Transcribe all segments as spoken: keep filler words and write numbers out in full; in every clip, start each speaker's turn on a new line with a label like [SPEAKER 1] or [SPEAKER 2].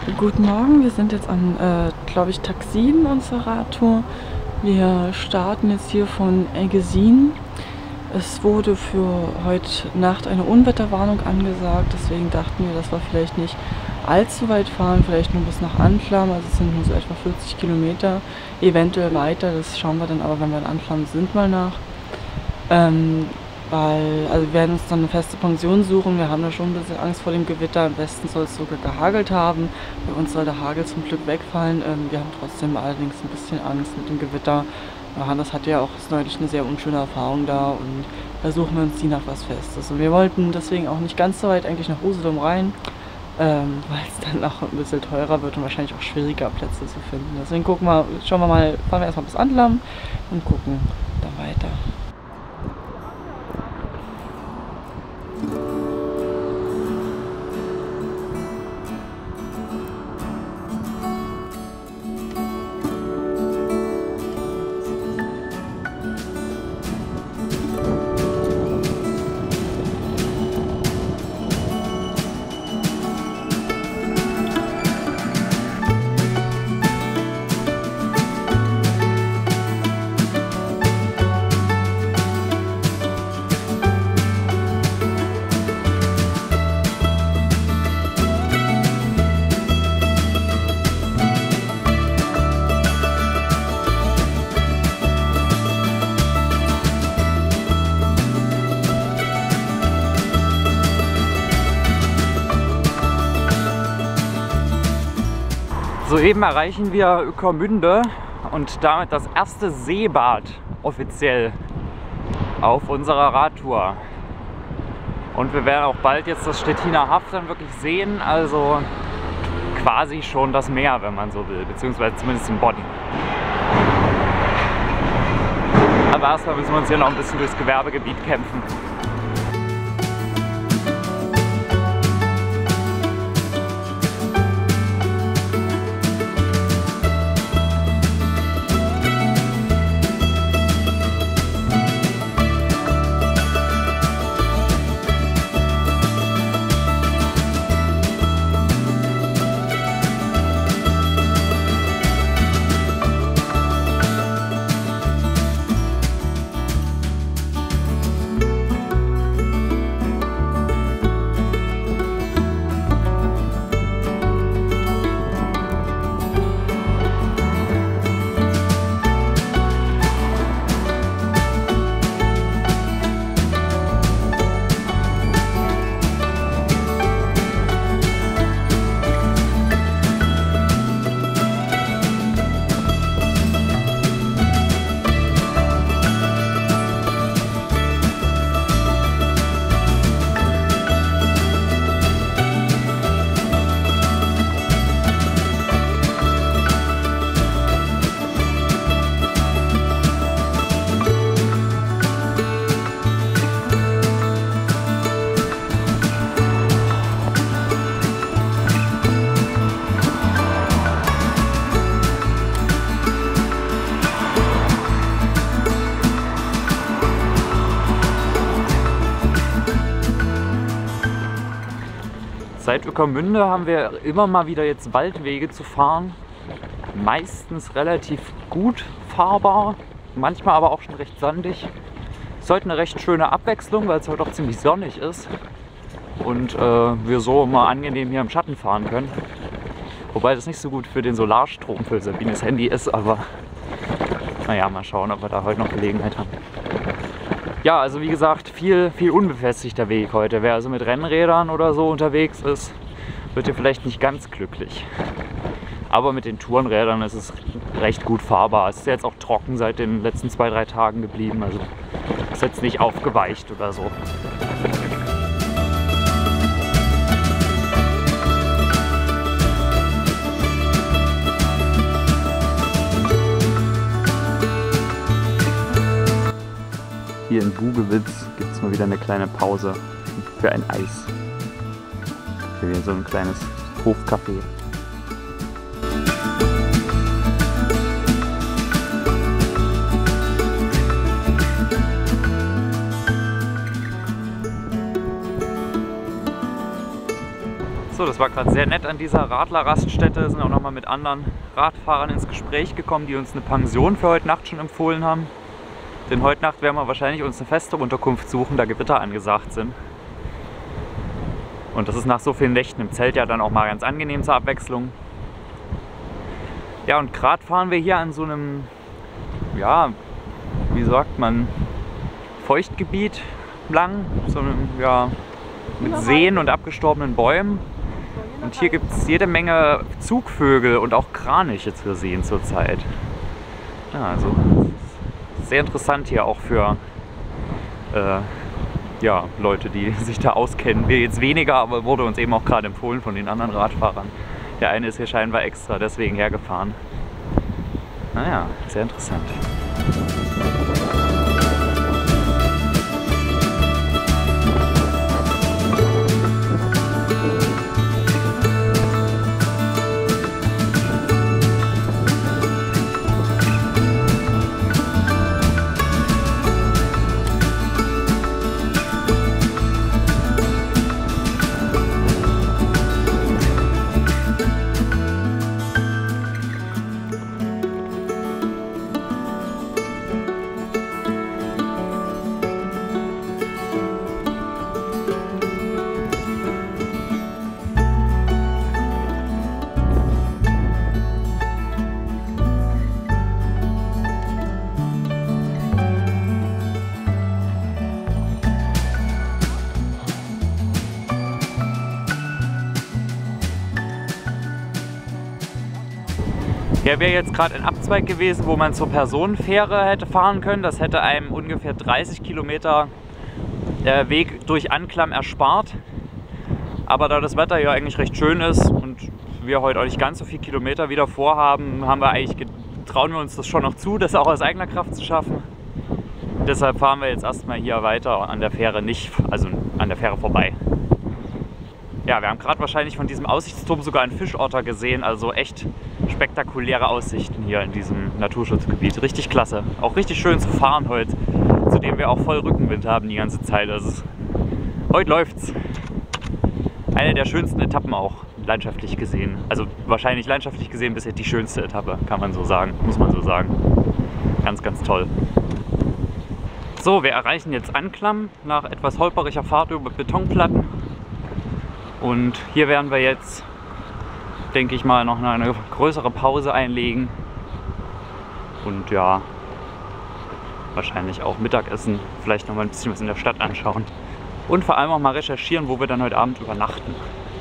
[SPEAKER 1] Guten Morgen, wir sind jetzt an, äh, glaube ich, Tag sieben unserer Radtour. Wir starten jetzt hier von Eggesin. Es wurde für heute Nacht eine Unwetterwarnung angesagt, deswegen dachten wir, dass wir vielleicht nicht allzu weit fahren, vielleicht nur bis nach Anklam, also es sind nur so etwa vierzig Kilometer, eventuell weiter, das schauen wir dann aber, wenn wir in Anklam sind, mal nach. Ähm, weil, also wir werden uns dann eine feste Pension suchen, wir haben da schon ein bisschen Angst vor dem Gewitter, am besten soll es sogar gehagelt haben, bei uns soll der Hagel zum Glück wegfallen, ähm, wir haben trotzdem allerdings ein bisschen Angst mit dem Gewitter. Hannes hatte ja auch neulich eine sehr unschöne Erfahrung da und da suchen wir uns die nach was Festes. Und wir wollten deswegen auch nicht ganz so weit eigentlich nach Usedom rein, ähm, weil es dann auch ein bisschen teurer wird und wahrscheinlich auch schwieriger Plätze zu finden. Deswegen gucken wir, schauen wir mal, fahren wir erstmal bis Anklam und gucken dann weiter.
[SPEAKER 2] Soeben erreichen wir Ueckermünde und damit das erste Seebad offiziell auf unserer Radtour. Und wir werden auch bald jetzt das Stettiner Haff dann wirklich sehen, also quasi schon das Meer, wenn man so will, beziehungsweise zumindest in Bonn. Aber erstmal müssen wir uns hier noch ein bisschen durchs Gewerbegebiet kämpfen. Seit Ueckermünde haben wir immer mal wieder jetzt Waldwege zu fahren. Meistens relativ gut fahrbar, manchmal aber auch schon recht sandig. Ist heute eine recht schöne Abwechslung, weil es heute auch ziemlich sonnig ist. Und äh, wir so mal angenehm hier im Schatten fahren können. Wobei das nicht so gut für den Solarstrom für Sabines Handy ist, aber naja, mal schauen, ob wir da heute noch Gelegenheit haben. Ja, also wie gesagt, viel, viel unbefestigter Weg heute. Wer also mit Rennrädern oder so unterwegs ist, wird hier vielleicht nicht ganz glücklich. Aber mit den Tourenrädern ist es recht gut fahrbar. Es ist jetzt auch trocken seit den letzten zwei, drei Tagen geblieben. Also ist jetzt nicht aufgeweicht oder so. Hier in Bugewitz gibt es mal wieder eine kleine Pause für ein Eis. Hier so ein kleines Hofcafé. So, das war gerade sehr nett an dieser Radler-Raststätte. Wir sind auch nochmal mit anderen Radfahrern ins Gespräch gekommen, die uns eine Pension für heute Nacht schon empfohlen haben. Denn heute Nacht werden wir wahrscheinlich uns eine feste Unterkunft suchen, da Gewitter angesagt sind. Und das ist nach so vielen Nächten im Zelt ja dann auch mal ganz angenehm zur Abwechslung. Ja, und gerade fahren wir hier an so einem, ja, wie sagt man, Feuchtgebiet lang, so einem, ja, mit Seen und abgestorbenen Bäumen. Und hier gibt es jede Menge Zugvögel und auch Kraniche zu sehen zurzeit. Ja, also sehr interessant hier auch für äh, ja, Leute, die sich da auskennen. Wir jetzt weniger, aber wurde uns eben auch gerade empfohlen von den anderen Radfahrern. Der eine ist hier scheinbar extra deswegen hergefahren. Naja, sehr interessant. Hier wäre jetzt gerade ein Abzweig gewesen, wo man zur Personenfähre hätte fahren können. Das hätte einem ungefähr dreißig Kilometer äh, Weg durch Anklam erspart. Aber da das Wetter ja eigentlich recht schön ist und wir heute auch nicht ganz so viele Kilometer wieder vorhaben, haben wir eigentlich, trauen wir uns das schon noch zu, das auch aus eigener Kraft zu schaffen. Deshalb fahren wir jetzt erstmal hier weiter an der Fähre nicht, also an der Fähre vorbei. Ja, wir haben gerade wahrscheinlich von diesem Aussichtsturm sogar einen Fischotter gesehen, also echt spektakuläre Aussichten hier in diesem Naturschutzgebiet. Richtig klasse. Auch richtig schön zu fahren heute, zudem wir auch voll Rückenwind haben die ganze Zeit. Also heute läuft's. Eine der schönsten Etappen auch, landschaftlich gesehen. Also wahrscheinlich landschaftlich gesehen bisher die schönste Etappe, kann man so sagen, muss man so sagen. Ganz, ganz toll. So, wir erreichen jetzt Anklam nach etwas holpriger Fahrt über Betonplatten. Und hier werden wir jetzt, denke ich mal, noch eine größere Pause einlegen. Und ja, wahrscheinlich auch Mittagessen, vielleicht noch mal ein bisschen was in der Stadt anschauen. Und vor allem auch mal recherchieren, wo wir dann heute Abend übernachten.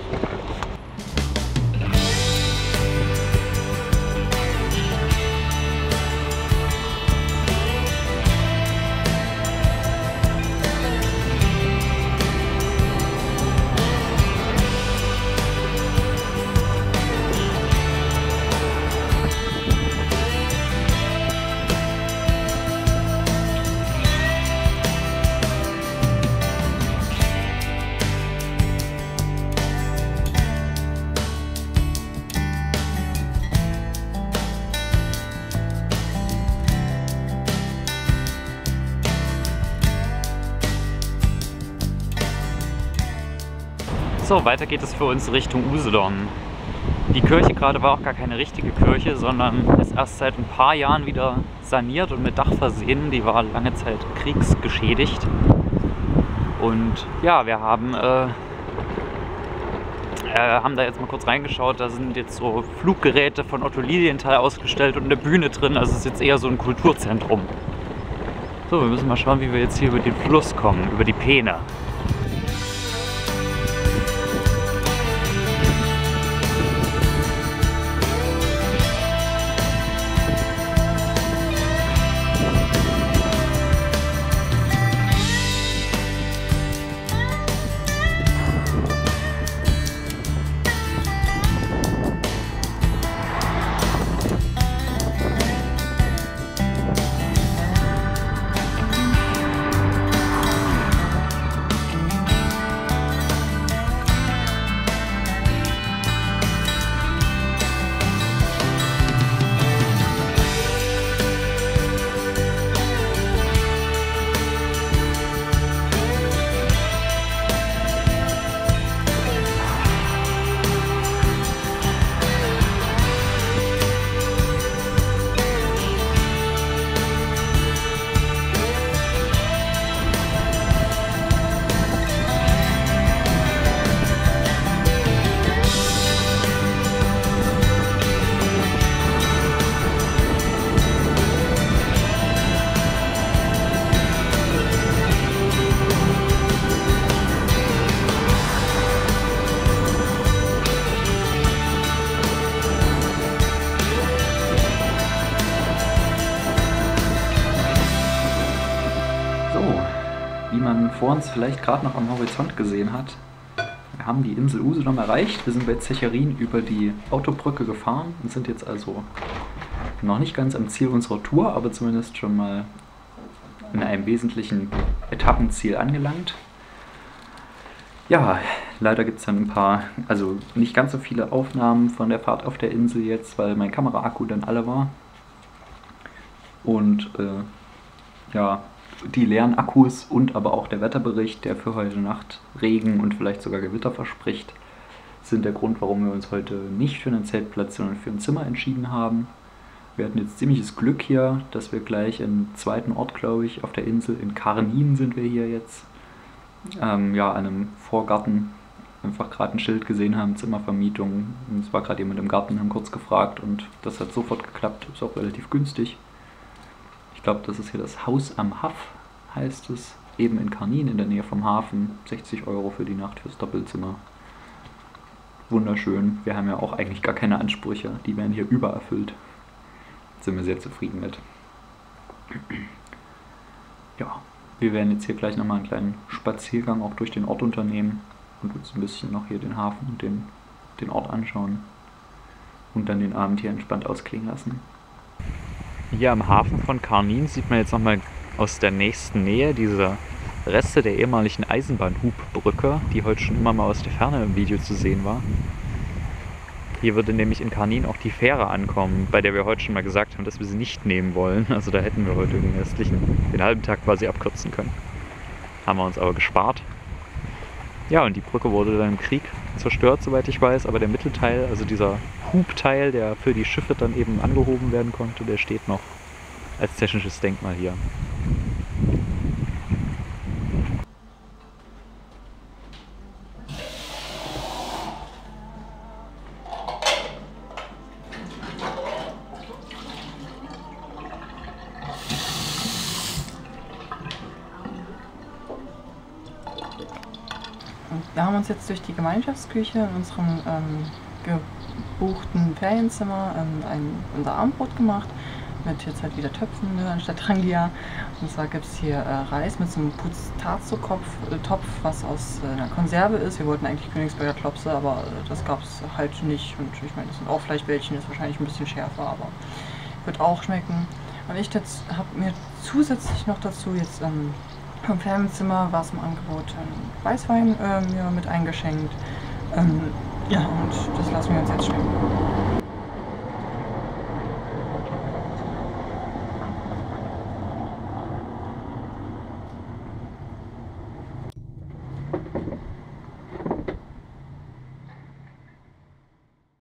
[SPEAKER 2] So, weiter geht es für uns Richtung Usedom. Die Kirche gerade war auch gar keine richtige Kirche, sondern ist erst seit ein paar Jahren wieder saniert und mit Dach versehen. Die war lange Zeit kriegsgeschädigt. Und ja, wir haben, äh, äh, haben da jetzt mal kurz reingeschaut. Da sind jetzt so Fluggeräte von Otto Lilienthal ausgestellt und eine Bühne drin. Also es ist jetzt eher so ein Kulturzentrum. So, wir müssen mal schauen, wie wir jetzt hier über den Fluss kommen, über die Peene. bevor uns vielleicht gerade noch am Horizont gesehen hat, wir haben die Insel Usedom erreicht. Wir sind bei Zecherin über die Autobrücke gefahren und sind jetzt also noch nicht ganz am Ziel unserer Tour, aber zumindest schon mal in einem wesentlichen Etappenziel angelangt. Ja, leider gibt es dann ein paar, also nicht ganz so viele Aufnahmen von der Fahrt auf der Insel jetzt, weil mein Kameraakku dann alle war. Und äh, ja, die leeren Akkus und aber auch der Wetterbericht, der für heute Nacht Regen und vielleicht sogar Gewitter verspricht, sind der Grund, warum wir uns heute nicht für einen Zeltplatz, sondern für ein Zimmer entschieden haben. Wir hatten jetzt ziemliches Glück hier, dass wir gleich im zweiten Ort, glaube ich, auf der Insel, in Karnin sind wir hier jetzt, ähm, ja, an einem Vorgarten einfach gerade ein Schild gesehen haben, Zimmervermietung. Und es war gerade jemand im Garten, haben kurz gefragt und das hat sofort geklappt, ist auch relativ günstig. Ich glaube, das ist hier das Haus am Haff, heißt es, eben in Karnin in der Nähe vom Hafen. sechzig Euro für die Nacht fürs Doppelzimmer. Wunderschön. Wir haben ja auch eigentlich gar keine Ansprüche, die werden hier übererfüllt. Sind wir sehr zufrieden mit. Ja, wir werden jetzt hier gleich nochmal einen kleinen Spaziergang auch durch den Ort unternehmen und uns ein bisschen noch hier den Hafen und den, den Ort anschauen und dann den Abend hier entspannt ausklingen lassen. Hier am Hafen von Karnin sieht man jetzt nochmal aus der nächsten Nähe diese Reste der ehemaligen Eisenbahnhubbrücke, die heute schon immer mal aus der Ferne im Video zu sehen war. Hier würde nämlich in Karnin auch die Fähre ankommen, bei der wir heute schon mal gesagt haben, dass wir sie nicht nehmen wollen. Also da hätten wir heute den restlichen, den halben Tag quasi abkürzen können. Haben wir uns aber gespart. Ja, und die Brücke wurde dann im Krieg zerstört, soweit ich weiß, aber der Mittelteil, also dieser Hubteil, der für die Schiffe dann eben angehoben werden konnte, der steht noch als technisches Denkmal hier.
[SPEAKER 1] Wir haben uns jetzt durch die Gemeinschaftsküche in unserem ähm, gebuchten Ferienzimmer ähm, ein, unser Abendbrot gemacht, mit jetzt halt wieder Töpfen, ne, anstatt Rangia. Und zwar gibt es hier äh, Reis mit so einem Puztazo-Topf, äh, was aus äh, einer Konserve ist. Wir wollten eigentlich Königsberger Klopse, aber äh, das gab es halt nicht. Und ich meine, das sind auch Fleischbällchen, ist wahrscheinlich ein bisschen schärfer, aber wird auch schmecken. Und ich habe mir zusätzlich noch dazu jetzt ähm, im Ferienzimmer war es im Angebot ähm, Weißwein ähm, ja, mit eingeschenkt. Ähm, ja, und das lassen wir uns jetzt schmecken.